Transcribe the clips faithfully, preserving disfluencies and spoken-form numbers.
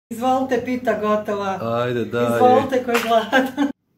Izvolite, pita gotova. Ajde, daj. Izvolite, ko je gladan.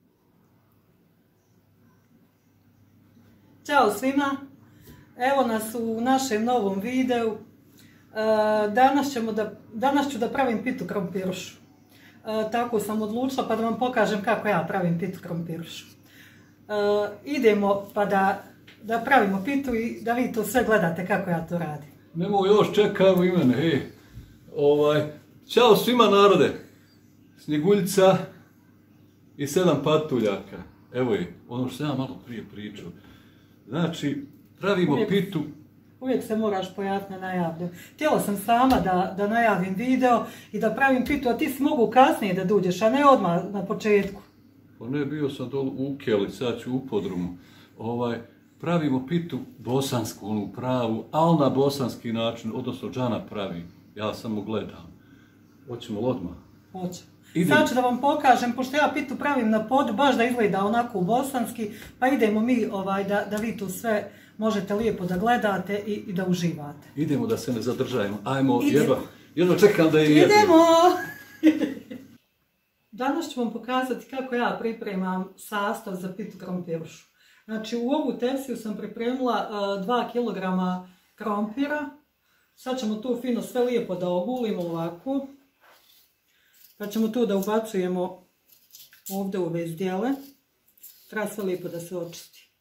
Ćao svima. Evo nas u našem novom videu. Danas, ćemo da, danas ću da pravim pitu krompirušu. Tako sam odlučila pa da vam pokažem kako ja pravim pitu krompirušu. Idemo pa da, da pravimo pitu i da vi to sve gledate kako ja to radim. Nemo još čekamo i mene, hej. Ovaj, ćao svima narode. Snjeguljica i sedam patuljaka. Evo je, ono što sam ja malo prije pričao. Znači, pravimo uvijek, pitu. Uvijek se moraš pojaviti na najavlju. Htjela sam sama da, da najavim video i da pravim pitu, a ti si mogu kasnije da dođeš, a ne odmah na početku. Pa ne, bio sam dolu u Keli, sad ću u podrumu. Ovaj, pravimo pitu bosansku, onu pravu, ali na bosanski način, odnosno Džana pravi. Ja samo gledam. Hoćemo li odmah? Hoće. Sad ću da vam pokažem, pošto ja pitu pravim na podu, baš da izgleda onako bosanski, pa idemo mi ovaj, da, da vi tu sve možete lijepo da gledate i, i da uživate. Idemo da se ne zadržajemo. Ajmo, jedva, jedva čekam da je jedemo. Idemo! Danas ću vam pokazati kako ja pripremam sastav za pitu krompirušu. Znači u ovu tepsiju sam pripremila uh, dva kilograma krompira. Sad ćemo tu fino sve lijepo da ogulimo ovako. Pa ćemo tu da ubacujemo ovdje u ove zdjele. Treba sve lijepo da se očisti.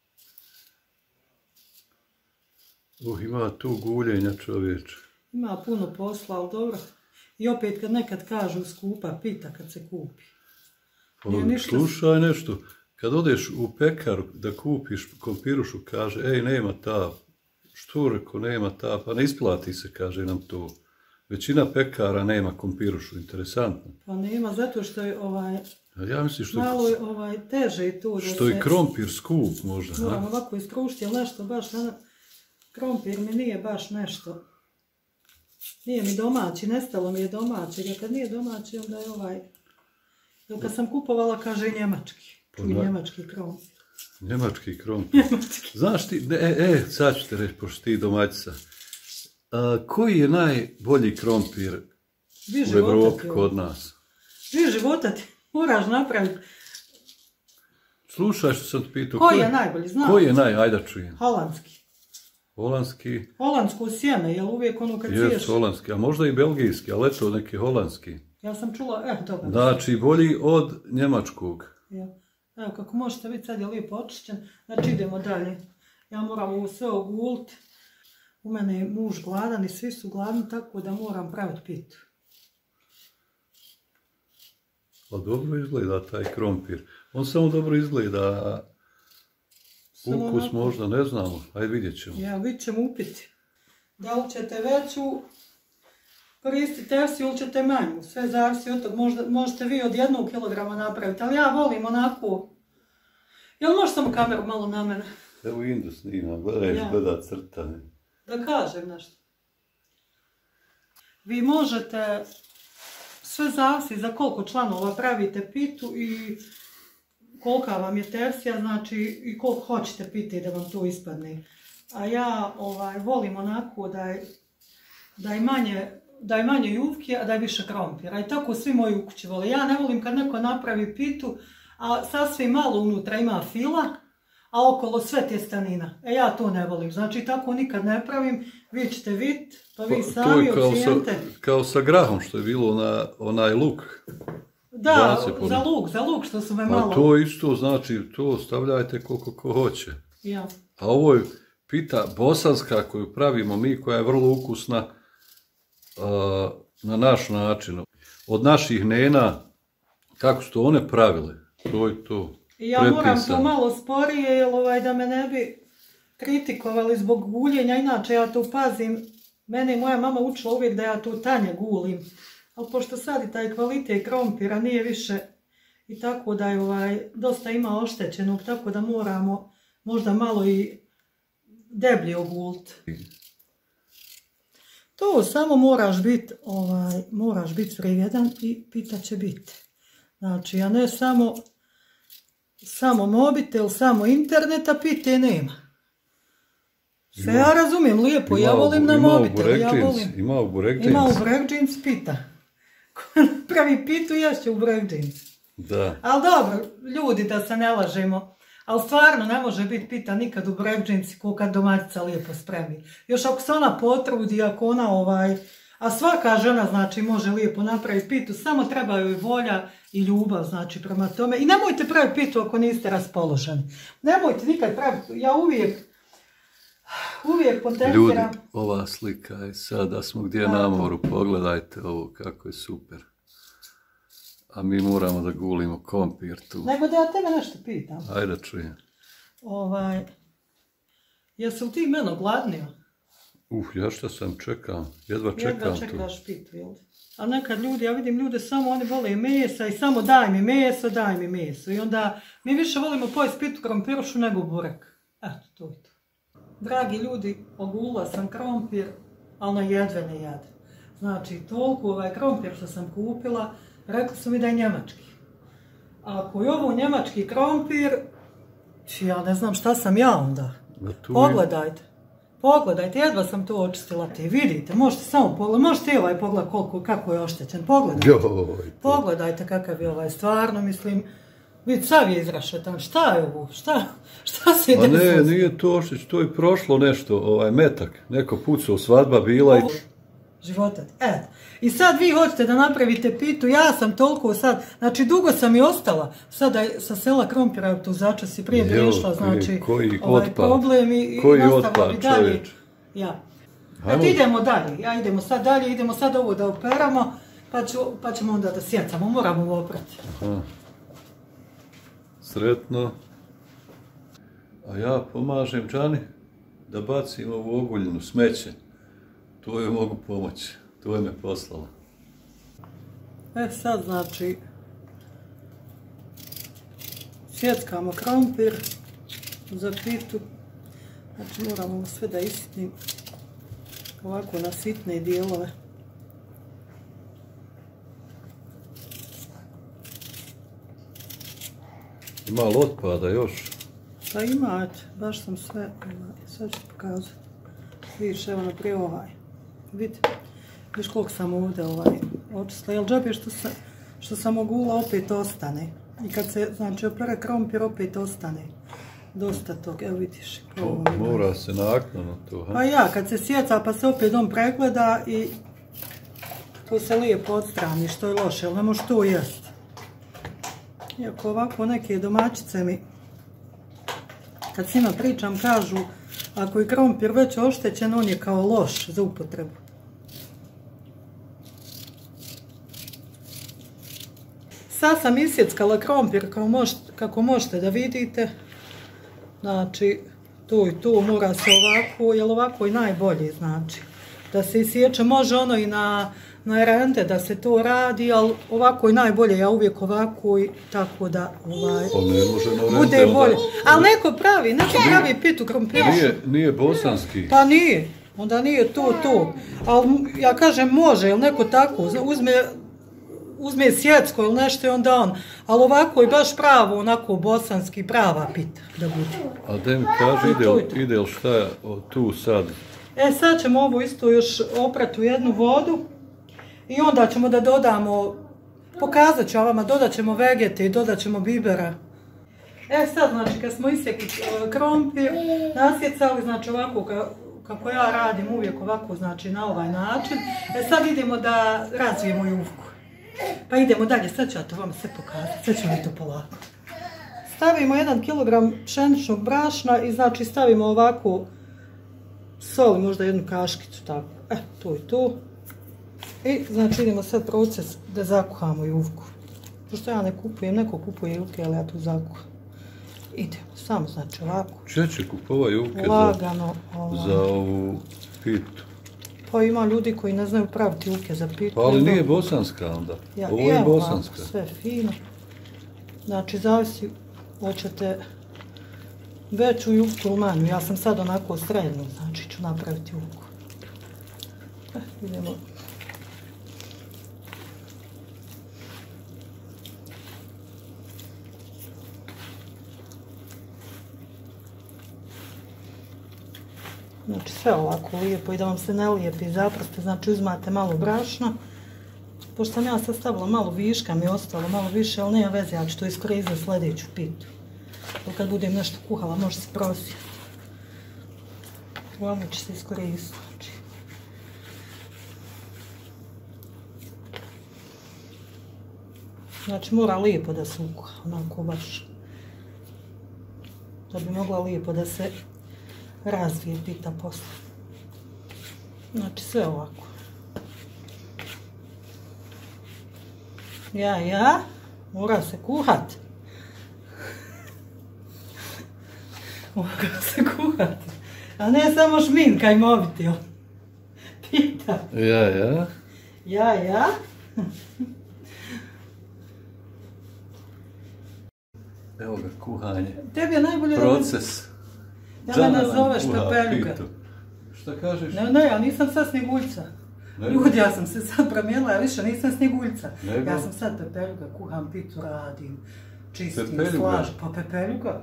Uh, ima tu guljenja, čovječe. Ima puno posla, ali dobro. I opet kad nekad kažu skupa pita kad se kupi. Pa, slušaj nešto, kad odeš u pekaru da kupiš krompirušu, kaže, ej, nema ta. Što reko, nema ta, pa ne isplati se, kaže nam to. Većina pekara nema krompirušu, interesantno. Pa nema, zato što je ovaj, ja mislim što malo je ovaj, teže i to da što se... je krompir skup možda. Moram ovako iskrušiti, ali nešto baš, ne, krompir mi nije baš nešto. Nije mi domaći, nestalo mi je domaći, jer kad nije domaći, onda je ovaj... Jer kad sam kupovala, kaže i njemački. Čuj, njemački krompir. Njemački krompir. Znaš ti, e, e, sad ću te reći, pošto ti domaćica. A, koji je najbolji krompir u Evropi kod nas? Vi života ti moraš napraviti. Slušaj što sam ti pitao. Koji je najbolji, znam? Koji je naj, ajde čujem. Holandski. Holandski? Holandsko sjeme, jel uvijek ono kad ciješ? Jes, holandski, a možda i belgijski, ali eto neki holandski. Ja sam čula, eh, dobro. Znači, bolji od njemačkog. Ja. Evo, kako možete vidjeti, sad je lijepo očišćen. Znači, idemo dalje. Ja moram ovo sve oguliti. U mene je muž gladan i svi su gladni, tako da moram praviti pitu. A dobro izgleda taj krompir. On samo dobro izgleda, samo ukus onako... možda ne znamo. Ajde vidjet ćemo. Ja, vidjet ćemo upiti. Da li ćete veću koristiti tepsiju ili ćete manju. Sve zavisi od toga. Možda, možete vi od jednog kilograma napraviti, ali ja volim onako. Jel možeš samo kameru malo na mene? Evo Indu snima, gledaj, ja. Gleda crtane. Da kažem nešto. Vi možete, sve zavisi za koliko članova pravite pitu i kolika vam je tepsija, znači i koliko hoćete piti da vam to ispadne. A ja ovaj, volim onako da je, da je manje, da je manje juvke, a da je više krompira. I tako svi moji u kući vole. Ja ne volim kad neko napravi pitu, a sasvim malo unutra ima fila, a okolo sve tjestanina. E ja to ne volim. Znači tako nikad ne pravim. Vi ćete vidjeti, pa vi pa, sami ocijente. Kao sa grahom što je bilo na onaj luk. Da, za luk, za luk što su me malo... A to isto znači, to stavljajte koliko ko hoće. Ja. A ovo je pita bosanska koju pravimo mi, koja je vrlo ukusna uh, na naš način. Od naših nena, kako su to one pravile, to je to. I ja moram to malo sporije, jer ovaj, da me ne bi kritikovali zbog guljenja, inače ja to pazim. Mene moja mama učila uvijek da ja to tanje gulim. Ali pošto sad i taj kvalitet krompira nije više i tako da je ovaj, dosta ima oštećenog, tako da moramo možda malo i deblje oguliti. To samo moraš biti ovaj, moraš biti vrijedan i pita će biti. Znači, a ne samo samo mobitel, samo interneta, pite nema. Sve ja razumijem lijepo, ja volim na mobitel, ja volim. Ima u burek džins. Ima u burek džins pita. napravi pitu i ješće u brevđinci. Da. Ali dobro, ljudi, da se ne lažemo. Ali stvarno ne može biti pita nikad u brevđinci ko kad domaćica lijepo spremi. Još ako se ona potrudi, ako ona ovaj... A svaka žena, znači, može lijepo napraviti pitu, samo treba joj volja i ljubav, znači, prema tome. I nemojte praviti pitu ako niste raspoloženi. Nemojte nikad praviti, ja uvijek, uvijek potenciram... Ljudi, ova slika je sada smo gdje na moru, pogledajte ovo kako je super. A mi moramo da gulimo kompir tu. Nego da ja tebe nešto pitam. Ajde čujem. Ovaj, jesi li ti meno gladnio? Uh, ja šta sam čekam, jedva čekam tu. Jedva čekaš pitu, jel? A nekad ljudi, ja vidim ljude samo oni vole mesa i samo daj mi meso, daj mi meso. I onda mi više volimo pojesti pitu krompirušu nego burek. Eto, to je to. Dragi ljudi, ogula sam krompir, ali na jedve ne jade. Znači, toliko ovaj krompir što sam kupila, rekli su mi da je njemački. A ako je ovo njemački krompir, ja ne znam šta sam ja onda. Pogledajte. Pogledajte, jedva sam to očistila ti. Vidite, možete samo pogledati, možete i ovaj pogled koliko, kako je oštećen. Pogledajte. Pogledajte kakav je ovaj, stvarno, mislim, vidite, sav je izrašetan. Šta je ovo? Šta, šta se ide? A ne, nije to ošteć, to je prošlo nešto, ovaj metak. Neko pucao, svadba bila i... Života. Eto. I sad vi hoćete da napravite pitu, ja sam toliko sad, znači dugo sam i ostala, sada sa sela krompira tu začas i prije bi išla, znači ovaj problem i nastavila bi dalje. Ja. Eto idemo dalje, ja idemo sad dalje, idemo sad ovo da operamo, pa, ću, pa ćemo onda da sjecamo, moramo ovo oprati. Aha. Sretno. A ja pomažem Džani da bacim ovu oguljenu smeće. To joj mogu pomoći, to je me poslala. E sad znači, sjeckamo krompir za pitu, znači moramo sve da isitnim ovako na sitne dijelove. Ima li otpada još? Pa ima, baš sam sve, sve ću pokazati. Vidiš, evo naprijed ovaj. Vidite, viš koliko sam ovdje ovaj, očistila, jel džabe što, sa, što sam ogula opet ostane. I kad se, znači, opere krompir opet ostane. Dosta tog, evo vidiš. O, mora se naknadno to, ha? Pa ja, kad se sjeca pa se opet on pregleda i to se lijepo odstrani, što je loše, ali ne može to jest. Iako ovako neke domaćice mi, kad s njima pričam, kažu ako je krompir već oštećen, on je kao loš za upotrebu. Sad sam isjeckala krompir kao možete, kako možete da vidite. Znači, tu i tu mora se ovako, jer ovako je najbolje, znači. Da se isječe, može ono i na, na rente da se to radi, ali ovako je najbolje, ja uvijek ovako i tako da ovaj, pa ne može na rente, bude bolje. Ali neko pravi, neko pravi pitu krompirušu. Nije, nije bosanski. Pa nije, onda nije to to. Ali ja kažem može, jel neko tako uzme, uzme sjecko ili nešto i onda on. Ali ovako je baš pravo, onako bosanski, prava pita da bude. A da mi kaži, ide, ide li šta je tu sad? E sad ćemo ovo isto još oprati u jednu vodu i onda ćemo da dodamo, pokazat ću vama, dodat ćemo vegete i dodat ćemo bibera. E sad, znači, kad smo isjekli krompir, nasjecali, znači ovako kako ja radim, uvijek ovako, znači na ovaj način. E sad idemo da razvijemo jufku. Pa idemo dalje, sad ću ja to vam sve pokazati, sve ćemo mi to polako. Stavimo jedan kilogram pšeničnog brašna i znači stavimo ovako soli, možda jednu kaškicu, tako. E, to je to. I znači idemo sad proces da zakuhamo jufku. Pošto ja ne kupujem, neko kupuje jufke, ali ja tu zakuham. Idemo, samo znači ovako. Če će kupova jufke lagano, za, ovaj. za ovu pitu? Pa ima ljudi koji ne znaju praviti jufke za pitu. Pa ali nije bosanska onda? Ja, ovo je bosanska. Ovako, sve fino. Znači, zavisi, hoćete veću jufku ili manju. Ja sam sad onako srednju, znači ću napraviti jufku. Eh, idemo. Znači sve ovako lijepo i da vam se ne lijepi zaprste, znači uzmate malo brašna, pošto sam ja sad stavila malo viška, mi je ostalo malo više, ali nema veze, ja ću to iskoristiti za sljedeću pitu. Kad budem nešto kuhala, može se prosijeti. Uglavnom će se iskoristiti. Znači. znači mora lijepo da se ukuha, onako baš. Da bi mogla lijepo da se razvije pita posle. Znači sve ovako. Ja, ja, mora se kuhat. Mora se kuhat. A ne samo šminka i mobitel. Pita. Ja, ja. Ja, ja. Evo ga, kuhanje. Tebi je najbolje proces. Da me nazoveš Pepeljuga. Šta kažeš? Ne, ne, ja nisam sad Snjeguljca. Ljudi, ja sam se sad promijenila, ja više nisam Snjeguljca. Nego? Ja sam sad Pepeljuga, kuham pitu, radim, čistim, Pepeljuga? slažem. Pa Pepeljuga.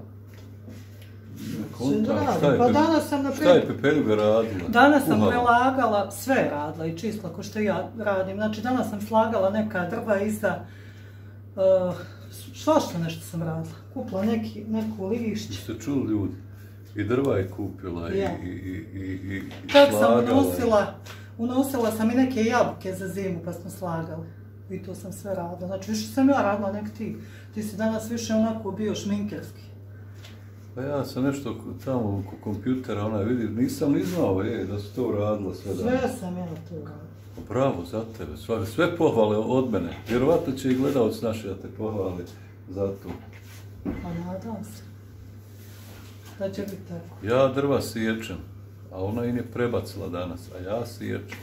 Konta, šta je, pa danas sam, na šta je Pepeljuga radila? Danas sam Kuhala. prelagala, sve radila i čistila ko što ja radim. Znači danas sam slagala neka drva iza, uh, svašta nešto sam radila. Kupila neki, neku lišće. Ste čuli ljudi? I drva je kupila i, Je. i, i, i, i Čak sam slagala je. unosila, unosila sam i neke jabuke za zimu pa smo slagali. I to sam sve radila. Znači više sam ja radila nek ti. Ti si danas više onako bio šminkerski. Pa ja sam nešto tamo oko kompjutera, ona vidi, nisam ni znao je, da su to radila sve dana. Sve sam ja to radila. Bravo za tebe, sve, sve pohvale od mene. Vjerovatno će i gledalci naši da te pohvali za to. Pa nadam se. Da će biti tako. Ja drva siječem, a ona im je prebacila danas, a ja siječem.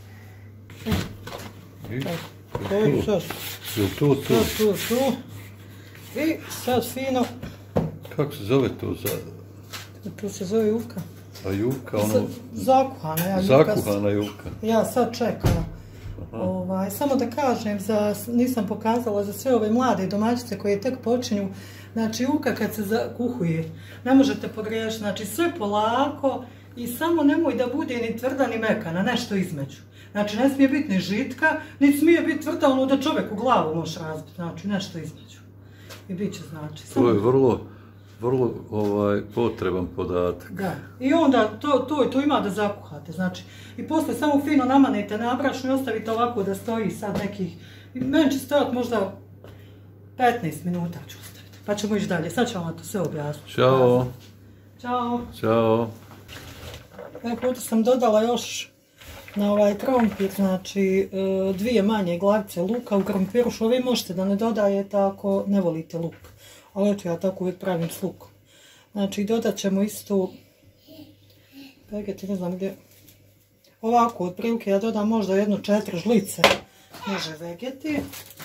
I? E, sad, Jel to to? sad tu, tu. I sad fino, Kako se zove to za... tu se zove jufka. A jufka, ono... Z- Zakuhana, ja jufka. Zakuhana jufka. Ja sad čekam. Ovaj, samo da kažem, za, nisam pokazala za sve ove mlade domaćice koje tek počinju. Znači, jufka kad se zakuhuje, ne možete pogriješiti. Znači, sve polako i samo nemoj da bude ni tvrda ni mekana, nešto između. Znači, ne smije biti ni žitka, ni smije biti tvrda ono da čovjek u glavu može razbiti. Znači, nešto između. I bit će znači. To je vrlo, vrlo ovaj, potreban podatak. Da. I onda to, to, to ima da zakuhate, znači. I posle samo fino namanete na brašno i ostavite ovako da stoji sad nekih, meni će stojati možda petnaest minuta ću ostaviti. Pa ćemo ići dalje, sad ću vam to sve objasniti. Ćao. Ćao. Ćao. Ovaj puta sam dodala još na ovaj krompir, znači dvije manje glavice luka u krompirušu. Ovi možete da ne dodajete ako ne volite luk. Ali eto, ja tako uvijek pravim s lukom. Znači, dodat ćemo isto vegeti, ne znam gdje. Ovako, otprilike ja dodam možda jedno četiri žlice može vegeti.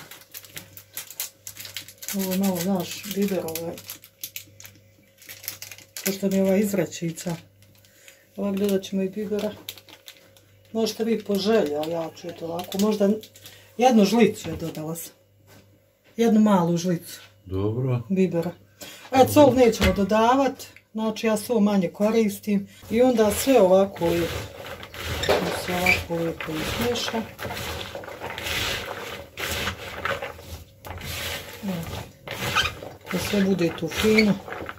Ovo je malo, znaš, biberove. Pošto mi je ova izrečica. Ovak dodat ćemo i bibera. Možete vi po želji, ali ja ću to ovako. Možda jednu žlicu je dodala sam. Jednu malu žlicu. Dobro. Bibera. E, sol nećemo dodavati. Znači ja sol manje koristim. I onda sve ovako lijepo. Sve ovako lijepo izmiješa. Da sve bude tu fino.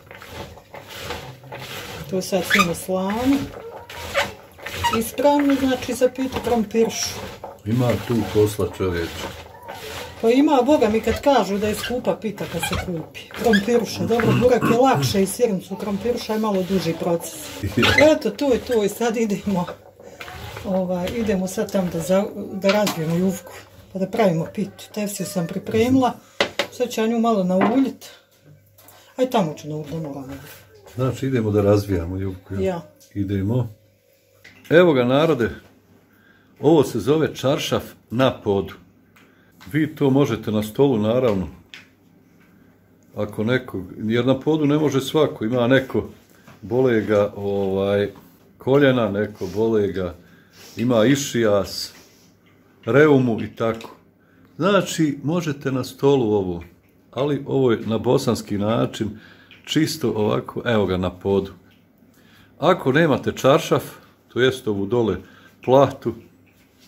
To sad fino slano. I spremno, znači, za pitu krompiršu. Ima tu posla čovječe. Pa ima, boga mi kad kažu da je skupa pita kad se kupi. Krompiruša, dobro, burak je lakše i sirnicu, krompiruša je malo duži proces. Eto, to je to i sad idemo, ovaj, idemo sad tam da, za, da razbijemo jufku, pa da pravimo pitu. Tefsiju sam pripremila, sad ću ja nju malo nauljiti. Aj tamo ću nauljiti, da moram. Znači idemo da razvijamo jufku. Ja. Idemo. Evo ga narode, ovo se zove čaršaf na podu. Vi to možete na stolu, naravno, ako neko, jer na podu ne može svako, ima neko bole ga ovaj, koljena, neko bole ga, ima išijas, reumu i tako. Znači, možete na stolu ovo, ali ovo je na bosanski način, čisto ovako, evo ga na podu. Ako nemate čaršaf, to jest ovu dole plahtu,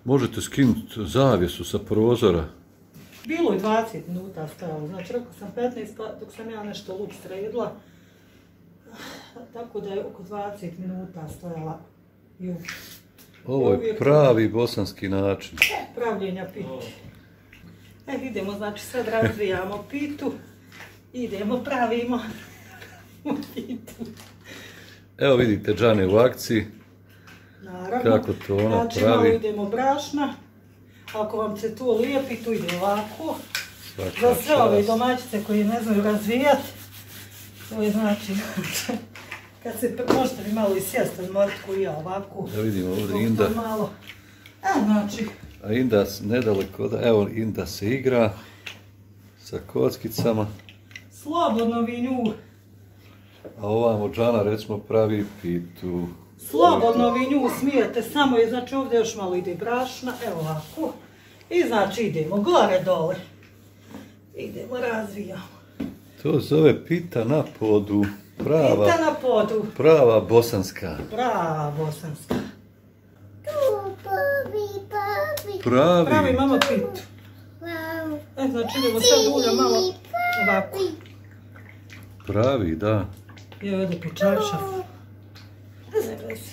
možete skinuti zavjesu sa prozora. Bilo je dvadeset minuta stajalo, znači rekao sam petnaest dok sam ja nešto luk sredila. Tako da je oko dvadeset minuta stajala juh. Ovo je pravi bosanski način. Pravljenja piti. E, idemo, znači sad razvijamo pitu. Idemo, pravimo pitu. Evo vidite Džane u akciji. Naravno. Kako to ona znači, pravi. Znači malo idemo brašna. Ako vam se to lijepi, to ide ovako. Svaka Za sve ove čast. domaćice koji ne znaju razvijati. To je znači, kad se, možete vi malo i sjesti od mortku i ja ovako. Da vidimo ovdje Inda. Malo. A, znači. A Inda nedaleko, da, evo Inda se igra sa kockicama. Slobodno vi nju. A ovamo Džana recimo pravi pitu. Slobodno vi nju smijete, samo je, znači ovdje još malo ide brašna, evo ovako. I znači idemo gore dole. Idemo, razvijamo. To zove pita na podu. Prava, Pita na podu. prava bosanska. Prava bosanska. Pravi. Pravi mama pitu. E, znači idemo sad ulja malo ovako. Pravi, da. I ovdje po čaršav. Ne vezi.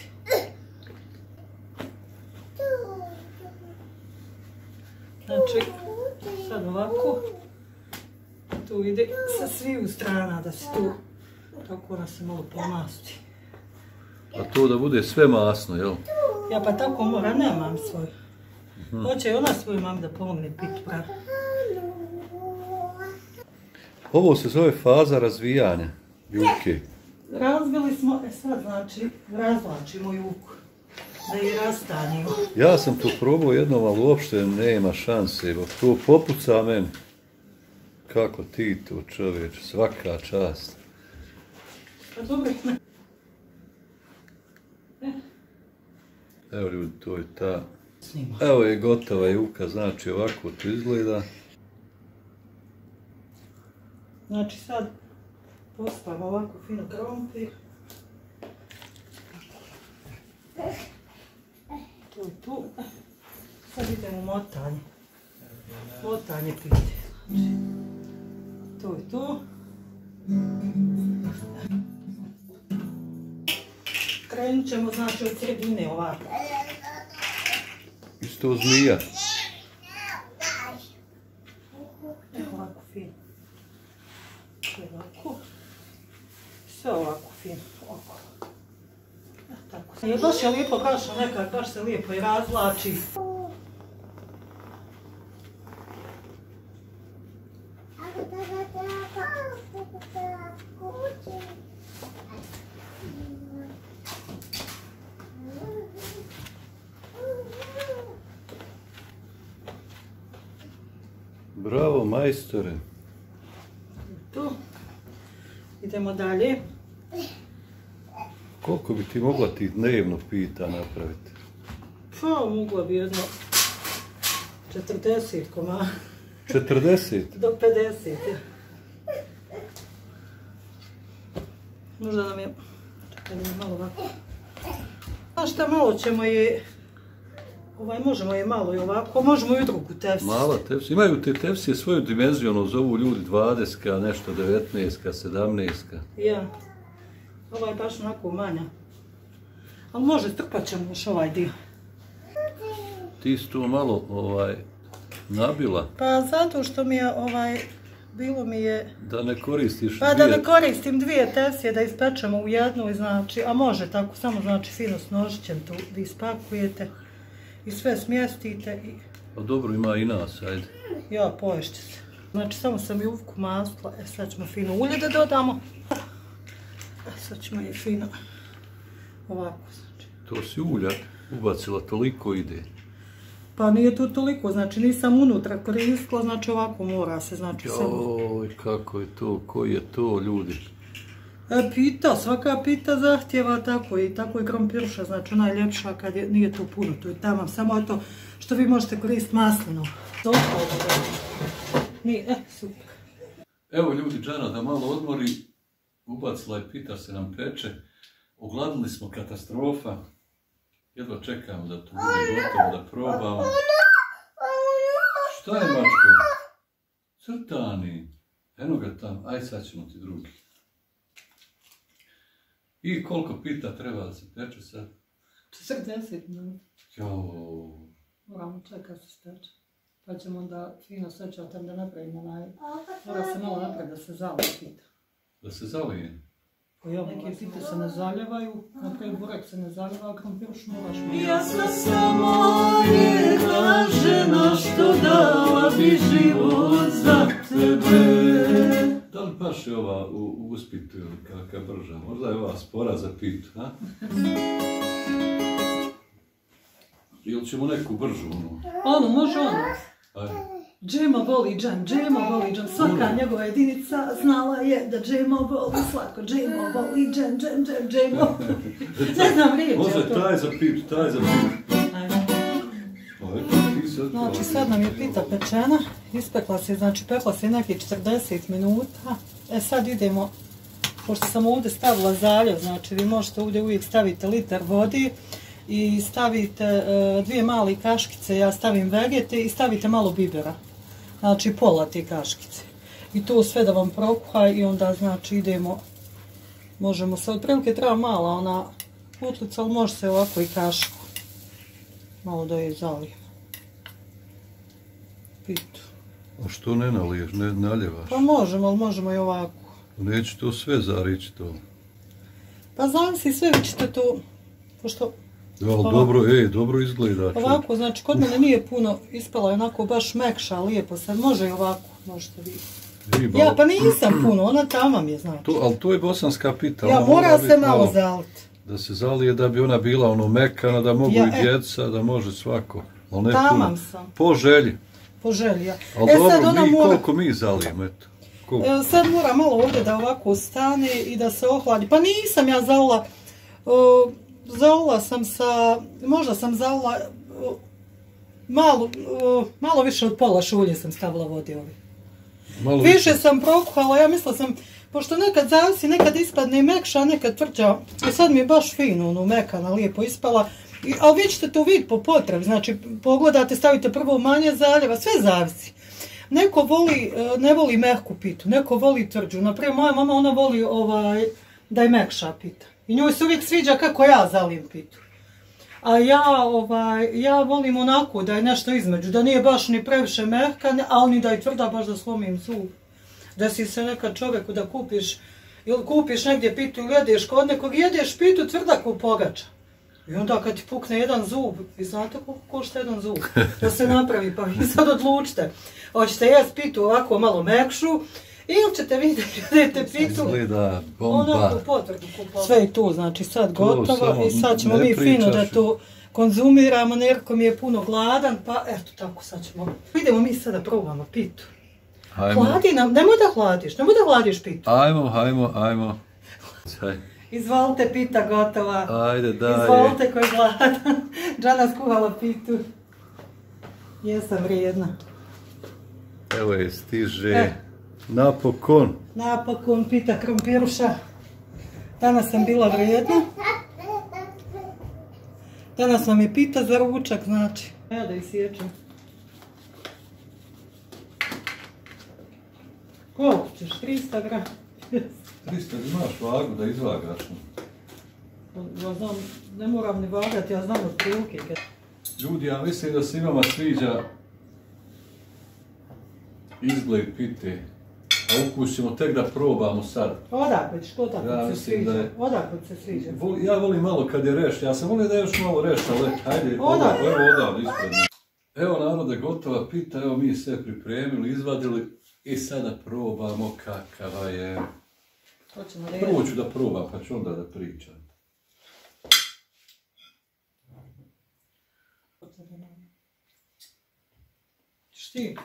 Znači, sad ovako. Tu ide sa sviju strana da se tu, tako da se malo pomasti. A to da bude sve masno, jel? Ja pa tako mora, nemam svoj. Hoće i ona svoju mam da pomogne pitu pravi. Ovo se zove faza razvijanja juke. Razbili smo, e sad znači razvlačimo juku, da je rastanimo. Ja sam to probao jednom, ali uopšte nema šanse. To popuca meni. Kako ti to, čovječ, svaka čast. Pa dobro. Evo ljudi, to je ta. Snima. Evo je gotova juka, znači ovako to izgleda. Znači sad postavimo ovako fino krompir. Tu i tu. Sad idemo u motanje. Motanje pite. Znači, tu i tu. Krenut ćemo znači od sredine ovako. Isto zmija. Evo ovako fino. Sve ovako. Sve ovako fino. Oko. E, tako. Je baš je lijepo kaša nekak, baš se lijepo i razvlači. Bravo, majstore. Tu. Idemo dalje. Koliko bi ti mogla ti dnevno pita napraviti? Pa, mogla bi jedno četrdeset komada. četrdeset? Do pedeset. Možda nam je... Čekaj, da malo ovako. Znaš šta, malo ćemo je... Ovaj, možemo je malo i ovako, možemo i u drugu tefsiju. Mala tefsija. Imaju te tefsije svoju dimenziju, ono zovu ljudi dvadesetka, nešto devetnaestka, sedamnaestka. Ja. Ovaj je baš onako manja. Ali može, strpat ćemo još ovaj dio. Ti si to malo ovaj, nabila. Pa zato što mi je ovaj... Bilo mi je... Da ne koristiš Pa dvije... da ne koristim dvije tefsije da ispečemo u jednoj, znači... A može tako, samo znači fino s nožićem tu da ispakujete. I sve smjestite i... Pa dobro, ima i nas, ajde. Ja, poješće se. Znači, samo sam jufku masla, e sad ćemo fino ulje da dodamo. E sad ćemo je fino ovako, znači. To si ulja ubacila, toliko ide. Pa nije to toliko, znači nisam unutra koristila, znači ovako mora se, znači samo... Joj, kako je to, koji je to, ljudi? E, pita, svaka pita zahtjeva tako i tako je krompirša, znači najljepša kad je, nije to puno, to je tamo, samo je to što vi možete koristiti maslinu. Dobro, nije, e, super. Evo ljudi, Džana da malo odmori, ubacila je pita se nam peče, ogladili smo katastrofa, Jedva čekamo da to bude gotovo, da probamo. Šta je, mačko? Crtani. Eno ga tam, aj sad ćemo ti drugi. I koliko pita treba da se peče sad? četrdeset minuta. Jao. Moramo čekati se steče. Pa ćemo onda fino sečati tam da napravimo onaj... Mora se malo napraviti da se zalije pita. Da se zalije? Ja, neke pite se ne zaljevaju, naprijed burek se ne zaljeva, a krompiruš moraš malo. Ja sam samo jedna žena što dala bi život za tebe. Da li baš je ova u uspitu ili kakva brža? Možda je ova spora za pitu, ha? Ili ćemo neku bržu, ono? Ono, može ono. Ajde. Džema voli džem, džema voli džem. Svaka njegova jedinica znala je da džema voli slatko. Džema voli džem, džem, džem, džema. Ne znam riječ. Može taj za pitu, taj za pitu. Ajde. Sad Znači sad nam je pita pečena. Ispekla se, znači pekla se nekih četrdeset minuta. E sad idemo, pošto sam ovdje stavila zaljev, znači vi možete ovdje uvijek staviti liter vodi i stavite e, dvije male kaškice, ja stavim vegete i stavite malo bibera. Znači pola te kaškice. I to sve da vam prokuha i onda znači idemo, možemo se, otprilike treba mala ona putlica, ali može se ovako i kašku. Malo da je zalijem. Pitu. A što ne naliješ, ne naljevaš? Pa možemo, ali možemo i ovako. Neće to sve zarići to. Pa zavisi sve, vi ćete to, pošto... Ja, ali dobro, ej, dobro izgleda. Ovako, znači, kod mene nije puno, ispala je onako baš mekša, lijepo sad, može i ovako, možete vidjeti. Ja, pa nisam puno, ona tamo mi je, znači. To, ali to je bosanska pita. Ja, mora se malo zaliti. Da se zalije da bi ona bila ono mekana, da mogu ja, i djeca, da može svako. Tamam sam. Po želji. Po želji, ja. Ali e, dobro, sad ona mi, mora... koliko mi zalijemo, eto. E, sad mora malo ovdje da ovako stane i da se ohladi. Pa nisam ja zalila, uh, zalila sam sa, možda sam zalila uh, malo, uh, malo više od pola šulje sam stavila vode ovdje. Malo više, više sam prokuhala, ja mislila sam, pošto nekad zavisi, nekad ispadne mekša, nekad tvrđa. I sad mi je baš fino, ono, mekana, lijepo ispala. I, ali vi ćete to vidjeti po potrebi, znači pogledate, stavite prvo manje zaljeva, sve zavisi. Neko voli, ne voli mehku pitu, neko voli tvrđu. Naprijed, moja mama, ona voli ovaj, da je mekša pita. I njoj se uvijek sviđa kako ja zalijem pitu. A ja, ovaj, ja volim onako da je nešto između, da nije baš ni previše mehka, ali ni da je tvrda, baš da slomim zub. Desi se nekad čovjeku da kupiš, ili kupiš negdje pitu ili jedeš kod nekog, jedeš pitu tvrda ko pogača. I onda kad ti pukne jedan zub, vi znate koliko košta jedan zub, da se napravi, pa vi sad odlučite. Hoćete jesti pitu ovako malo mekšu, ili ćete vidjeti da jedete pitu onako potvrdu kupala. Sve je tu, znači sad gotovo i sad ćemo mi fino da to konzumiramo, Nerko mi je puno gladan, pa eto tako sad ćemo. Idemo mi sada probamo pitu. Hladi nam, nemoj da hladiš, nemoj da hladiš pitu. Ajmo, ajmo, ajmo. Izvolite, pita gotova. Ajde, daj. Izvolite ko je gladan. Džana skuhala pitu. Jesam vrijedna. Evo je, stiže. E. Napokon. Napokon, pita krompiruša. Danas sam bila vrijedna. Danas nam je pita za ručak, znači. Ja da isječem. Koliko ćeš? trista grama? trista, imaš vagu da izvagaš. Ja znam, ne moram ni vagati, ja znam od prilike. Ljudi, ja mislim da se vama sviđa izgled pite, a ukus ćemo tek da probamo sad. Odakle ćeš, odakle se sviđa, je... odakle se sviđa. Voli, ja volim malo kad je reš, ja sam volio da je još malo reš, ali hajde, odakle, evo odavde ispred. Evo narode, gotova pita, evo mi sve pripremili, izvadili i sada probamo kakava je. Prvo ću da probam, pa ću onda da pričam. Šti?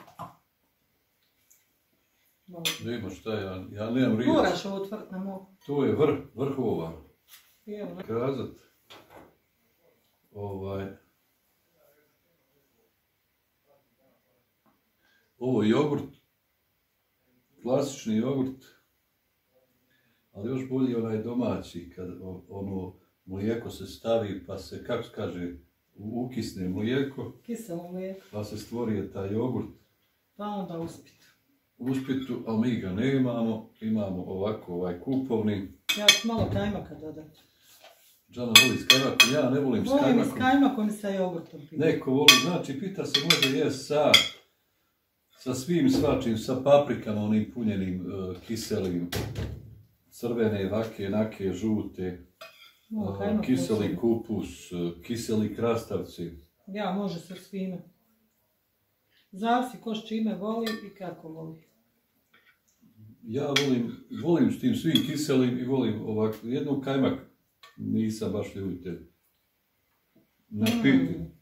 Nema šta, ja, ja nemam riječ. Moraš ovo tvrt na mogu. To je vrh, vrhova. Evo. Kazat. Ovaj. Ovo je jogurt. Klasični jogurt. Ali još bolje onaj domaći, kad ono mlijeko se stavi pa se, kako se kaže, ukisne mlijeko. Kiselo mlijeko. Pa se stvori taj jogurt. Pa onda uspit. Uspitu, ali mi ga nemamo. Imamo ovako ovaj kupovni. Ja ću malo kajmaka dodati. Džana voli s kajmakom, ja ne volim s Volim kajmakom. s kajmakom i sa jogurtom. Pita. Neko voli, znači pita se može jest sa, sa svim svačim, sa paprikama, onim punjenim, uh, kiselim, crvene, vake, nake, žute, No, uh, kiseli kupus, uh, kiseli krastavci. Ja, može sa svime. Zavisi ko s čime voli i kako voli. Ja volim, volim s tim svim kiselim i volim ovako, jednu kajmak nisam baš ljubitelj. Na piti. Mm.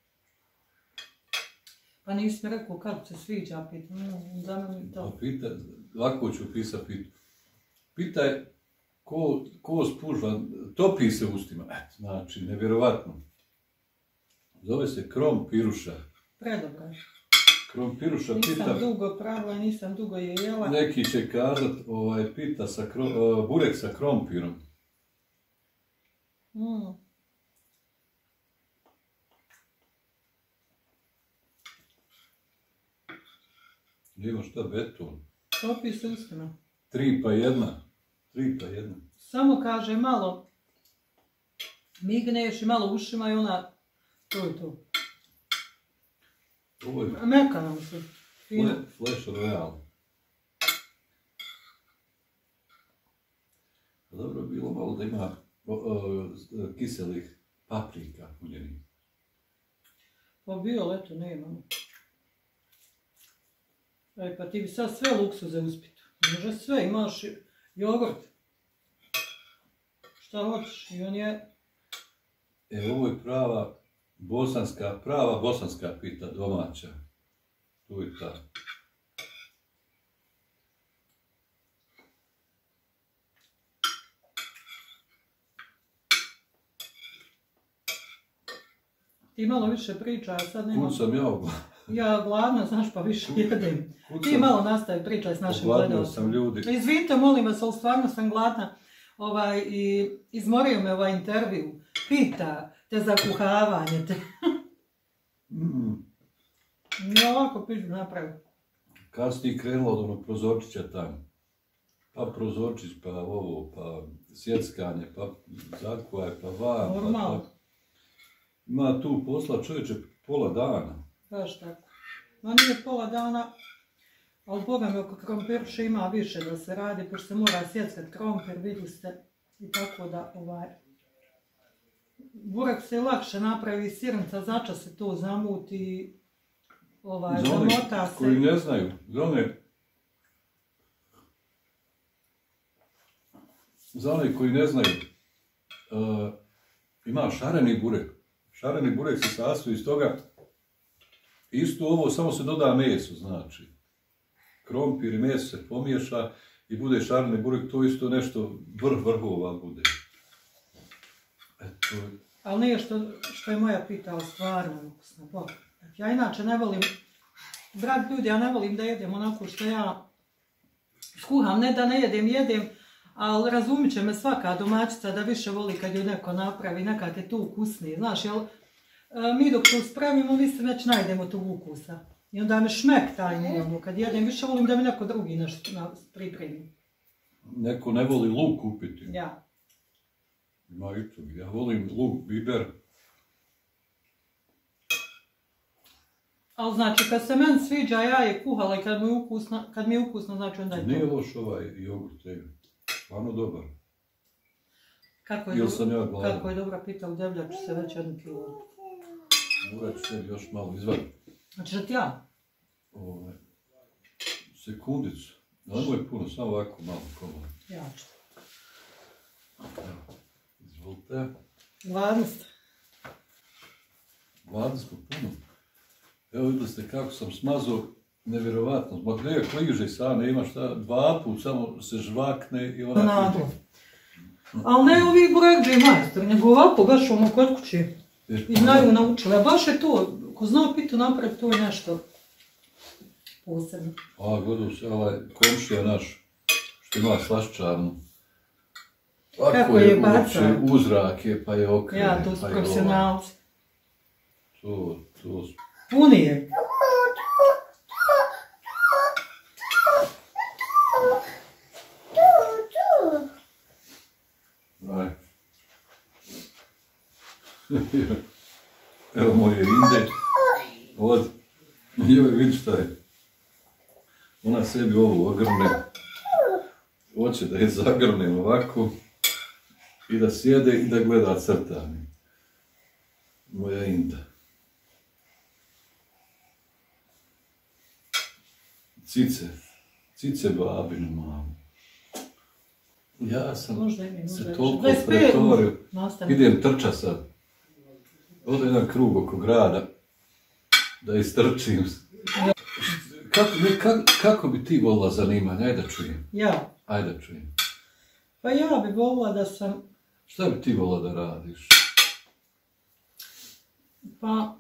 Pa nisi mi rekao kako se sviđa pit. Mm, za mene to. Pa pita, lako ću pisati pitu. Pita je ko, ko spužva, topi se ustima. Et, znači, nevjerovatno. Zove se krompiruša. Predobro je. Krompiruša Nisam pita, dugo pravila i nisam dugo je jela. neki će kazat, ovaj, pita sa kro, uh, burek sa krompirom. Mm. Nema šta, beton. Topi se ustima. Tri pa jedna. Tri pa jedna. Samo kaže malo migneš i malo ušima i ona, to je to. Ovo je Meka nam se. Fino. Fle- Flash Royale. Dobro bi bilo malo da ima o, o, kiselih paprika punjenih. Pa bio, ali eto, nemamo. E, pa ti bi sad sve luksuze uspit. Može sve, imaš jogurt. Šta hoćeš i on je... E, ovo je prava bosanska, prava bosanska pita, domaća. Tu je ta. Ti malo više priča, a sad nema... Kud sam ja ogla- Ja gladna, znaš, pa više jedem. kud Ti sam- malo nastavi pričaj s našim Ogladnio gledalcima. sam ljudi. Izvinite, molim vas, ali stvarno sam gladna. Ovaj, i izmorio me ovaj intervju. Pita te za kuhavanje. Te... Mm. Ja ovako piću napravim. Kad si ti krenula od onog prozorčića tamo? Pa prozorčić, pa ovo, pa sjeckanje, pa zakuvaj, pa van. Normalno. Pa, pa... Ima tu posla čovječe pola dana. Baš tako. No nije pola dana, ali boga mi oko krompirša ima više da se radi, pošto se mora sjeckat krompir, vidjeli ste. I tako da, ovaj... Burek se lakše napravi, sirnica začas se to zamuti, ovaj, Za one zamota se. koji ne znaju, za one... Za one koji ne znaju, uh, ima šareni burek. Šareni burek se sastoji iz toga, isto ovo, samo se doda meso, znači. Krompir i meso se pomiješa i bude šareni burek, to isto nešto vrh vrhova bude. Eto, Ali nije što, što je moja pitala stvarno ukusno, bog. Ja inače ne volim, dragi ljudi, ja ne volim da jedem onako što ja skuham, ne da ne jedem, jedem, ali razumit će me svaka domaćica da više voli kad ju neko napravi, nekak je tu ukusnije, znaš, jel, mi dok to spravimo, mi se već najdemo tog ukusa. I onda me šmek taj nije, kad jedem, više volim da mi neko drugi nešto na- pripremi. neko ne voli luk kupiti. Ja. Ima i to. Ja volim luk, biber. Ali znači, kad se meni sviđa, ja je kuhala i kad mi je ukusno, kad mi je ukusno, znači onda je to. Nije loš ovaj jogurt, je stvarno dobar. Kako je, Jel do- sam ja gladan? kako je dobro pitao, deblja ću se već jednu kilo. Morat ću sebi još malo izvaditi. Znači da ti ja? Ovaj, sekundicu. Nemoj puno, samo ovako malo komo. Ja ću. Izvolite. Gladni ste. Gladni smo puno. Evo vidjeli ste kako sam smazao, nevjerovatno. Zbog njega kliže sad, ne ima šta, dva put samo se žvakne i ona... Naglo. Ali ne ovi burekđe majstori, nego ovako baš ono kod kuće. I znaju naučili. A baš je to, ko zna pitu napraviti, to je nešto posebno. A, gledao se ovaj komšija naš, što ima slaščarnu. Kako je bacao? Uzrak je, pa je okrene. Ja, to su profesionalci. To, to su... Puni je. Aj. Evo moje Inde. Od. Joj, vidi šta je. Ona sebi ovu ogrne. Hoće da je zagrnem ovako. I da sjede i da gleda crtanje. Moja Inda. Cice. Cice babinu mamu. Ja sam se toliko pretorio. Idem trča sad. Odo jedan krug oko grada. Da istrčim. Kako, ne, kako, kako bi ti volila zanimanje? Ajde da čujem. Ja? Ajde da čujem. Pa ja bi volila da sam... Šta bi ti volila da radiš? Pa...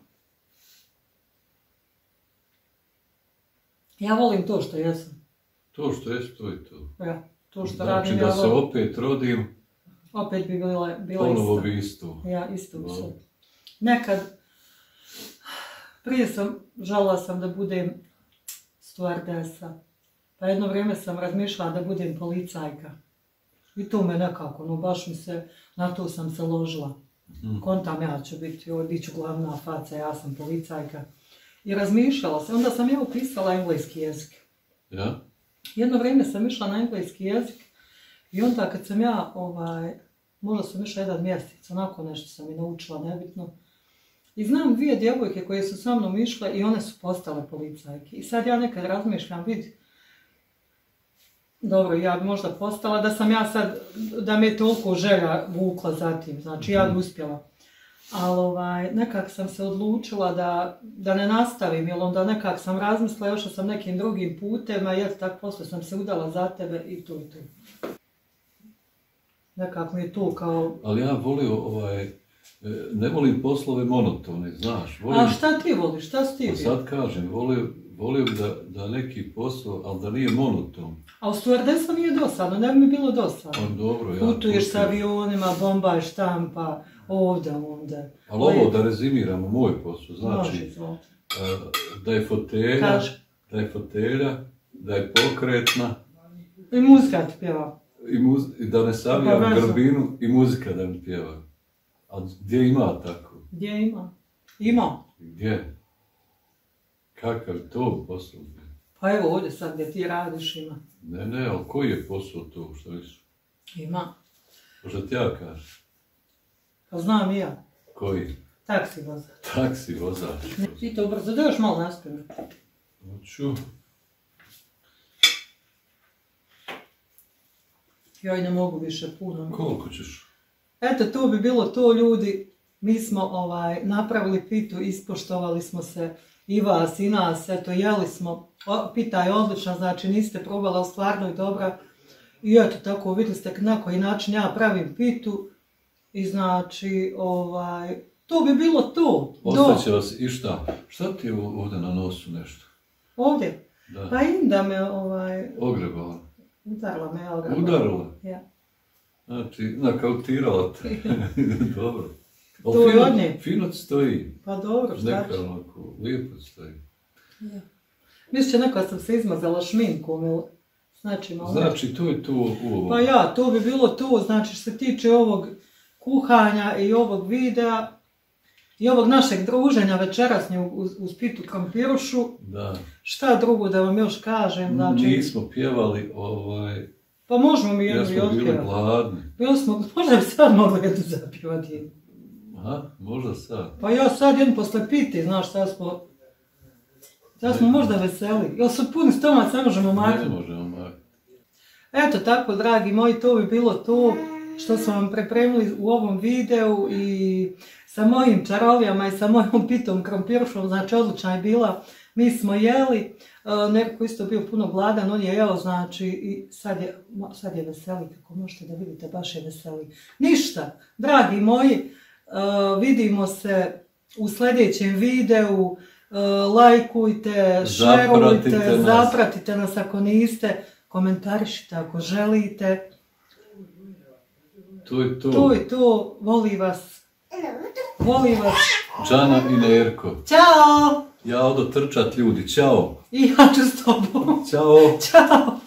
Ja volim to što jesam. To što jesam, to je to. Ja, to što znači radim da ja se volim. opet rodim, Opet bi bila, bila ponovo isto. bi isto. Ja, isto bi Wow. sad. Nekad, prije sam, željela sam da budem stewardesa. Pa jedno vrijeme sam razmišljala da budem policajka. I to me nekako, no baš mi se, na to sam se ložila. Mhm. Kontam ja ću biti, joj, bit ću glavna faca, ja sam policajka. I razmišljala se, onda sam ja upisala engleski jezik. Ja? Jedno vrijeme sam išla na engleski jezik i onda kad sam ja, ovaj, možda sam išla jedan mjesec, onako nešto sam i naučila, nebitno. I znam dvije djevojke koje su sa mnom išle i one su postale policajke. I sad ja nekad razmišljam, vidi, dobro, ja bi možda postala da sam ja sad, da me je toliko želja vukla za tim, znači ja bi uspjela. Ali ovaj, nekak sam se odlučila da, da ne nastavim, jer onda nekak sam razmislila, još sam nekim drugim putem, a jel tak poslije sam se udala za tebe i tu i tu. Nekak mi je to kao... Ali ja volio, ovaj, ne volim poslove monotone, znaš. Volim, A šta ti voliš, šta si ti bio? sad kažem, volio, volio bi da, da neki posao, ali da nije monoton. A u stewardesa nije dosadno, ne bi mi bilo dosadno. On dobro, ja... Putuješ s avionima, bombaj, štampa, ovdje, onda. Ali ovo da rezimiramo moj posao, znači Može, da je fotelja, Kaži. da je fotelja, da je pokretna, I muzika ti pjeva. i, muz, i da ne savijam Pa vezu. grbinu i muzika da mi pjeva. A gdje ima tako? Gdje ima? Ima. Gdje? Kakav je to posao? Pa evo ovdje sad gdje ti radiš ima. Ne, ne, ali koji je posao to, što misliš? Ima. Možda ti ja kažeš? Pa znam i ja. Koji? Taksi vozač. Taksi vozač. Ti to brzo, da još malo naspjevati. Hoću. Joj, ne mogu više puno. Koliko ćeš? Eto, to bi bilo to, ljudi. Mi smo ovaj, napravili pitu, ispoštovali smo se i vas i nas, eto, jeli smo. O, pita je odlična, znači niste probali, ali stvarno je dobra. I eto, tako, vidjeli ste na koji način ja pravim pitu. I znači, ovaj, to bi bilo to. Ostaće vas i šta? Šta ti je ovdje na nosu nešto? Ovdje? Da. Pa Inda me, ovaj, Ogrebala. udarila me, evo ga. Udarila? Ja. Znači, nakautirala te. Dobro. Ali To je fino, od nje. fino ti stoji. Pa dobro, šta Neka će? onako, lijepo ti stoji. Ja. Mislim, neko sam se izmazala šminkom, ili znači malo nešto. Znači, to je to u ovom. Pa ja, to bi bilo to, znači što se tiče ovog kuhanja i ovog videa i ovog našeg druženja večerasnje uz, uz pitu krompirušu. Da. Šta drugo da vam još kažem, znači... Nismo pjevali, ovaj, Pa možemo mi ja jednu i smo bili otpjevati. gladni. Bili smo, možda bi sad mogli jednu zapjevati. Aha, možda sad. Pa ja sad jednu posle piti, znaš, sad smo... Sad smo možda veseli. Jel su puni stomac, ne možemo Ne maknuti. možemo maknuti. Eto tako, dragi moji, to bi bilo to što smo vam pripremili u ovom videu i sa mojim čarolijama i sa mojom pitom krompirušom, znači odlična je bila. Mi smo jeli, uh, neko isto bio puno gladan, on je jeo, znači i sad je, sad je veseli, kako možete da vidite, baš je veseli. Ništa, dragi moji, uh, vidimo se u sljedećem videu, uh, lajkujte, Zapratite šerujte, nas. zapratite nas ako niste, komentarišite ako želite. To je to. To je to, voli vas. Voli vas. Džana i Nerko. Ćao! Ja odo trčat ljudi, ćao. I ja ću s tobom. Ćao. Ćao.